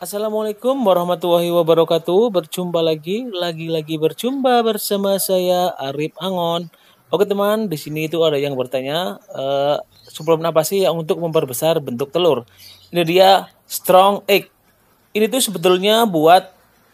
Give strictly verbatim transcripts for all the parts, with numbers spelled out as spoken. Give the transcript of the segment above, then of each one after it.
Assalamualaikum warahmatullahi wabarakatuh. Berjumpa lagi, lagi-lagi berjumpa bersama saya Arif Angon. Oke teman, di sini itu ada yang bertanya, eh, suplemen apa sih yang untuk memperbesar bentuk telur? Ini dia Strong Egg. Ini tuh sebetulnya buat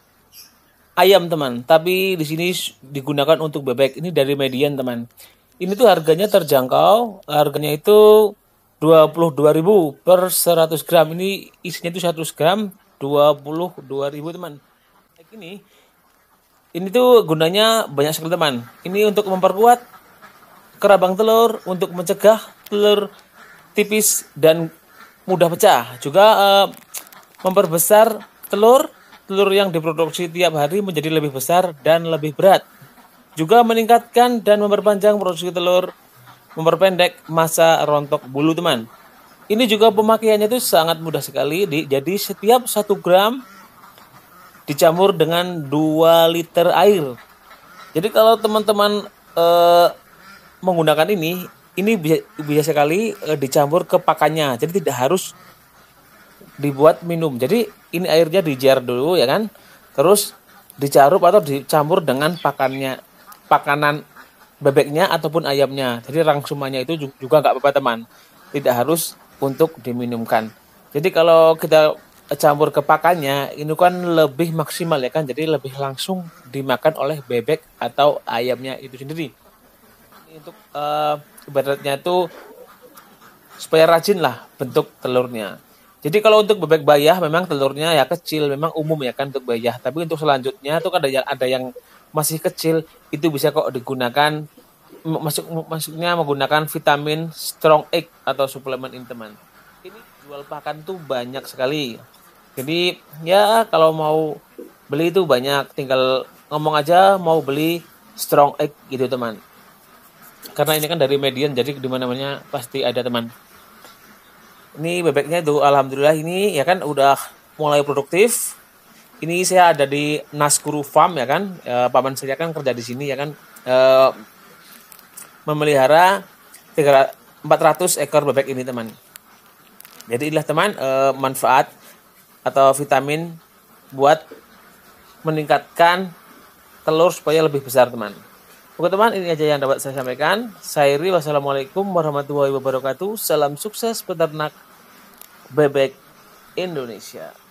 ayam teman, tapi di sini digunakan untuk bebek. Ini dari Median teman. Ini tuh harganya terjangkau, harganya itu dua puluh dua ribu per seratus gram. Ini isinya itu seratus gram, dua puluh dua ribu teman. Ini ini tuh gunanya banyak sekali teman. Ini untuk memperkuat kerabang telur, untuk mencegah telur tipis dan mudah pecah. Juga eh, memperbesar telur, telur yang diproduksi tiap hari menjadi lebih besar dan lebih berat. Juga meningkatkan dan memperpanjang produksi telur, memperpendek masa rontok bulu teman. Ini juga pemakaiannya itu sangat mudah sekali. Di, jadi setiap satu gram dicampur dengan dua liter air. Jadi kalau teman-teman eh, menggunakan ini, ini bisa, bisa sekali eh, dicampur ke pakannya. Jadi tidak harus dibuat minum. Jadi ini airnya di jar dulu ya kan. Terus dicarup atau dicampur dengan pakannya, pakanan bebeknya ataupun ayamnya. Jadi rangsumannya itu juga nggak apa-apa teman. Tidak harus untuk diminumkan. Jadi kalau kita campur ke pakannya, ini kan lebih maksimal ya kan. Jadi lebih langsung dimakan oleh bebek atau ayamnya itu sendiri. Ini untuk uh, ibaratnya itu supaya rajin lah bentuk telurnya. Jadi kalau untuk bebek bayah memang telurnya ya kecil, memang umum ya kan untuk bayah. Tapi untuk selanjutnya tuh kan ada yang ada yang masih kecil, itu bisa kok digunakan masuk masuknya menggunakan vitamin Strong Egg atau suplemen ini teman. Ini jual pakan tuh banyak sekali. Jadi ya kalau mau beli itu banyak, tinggal ngomong aja mau beli Strong Egg gitu teman. Karena ini kan dari Median, jadi di mana-mana pasti ada teman. Ini bebeknya tuh alhamdulillah ini ya kan udah mulai produktif. Ini saya ada di Naskuru Farm ya kan, e, paman saya kan kerja di sini ya kan, e, memelihara empat ratus ekor bebek ini teman. Jadi inilah teman e, manfaat atau vitamin buat meningkatkan telur supaya lebih besar teman. Oke teman, ini aja yang dapat saya sampaikan. Saya Iri, wassalamualaikum warahmatullahi wabarakatuh. Salam sukses peternak bebek Indonesia.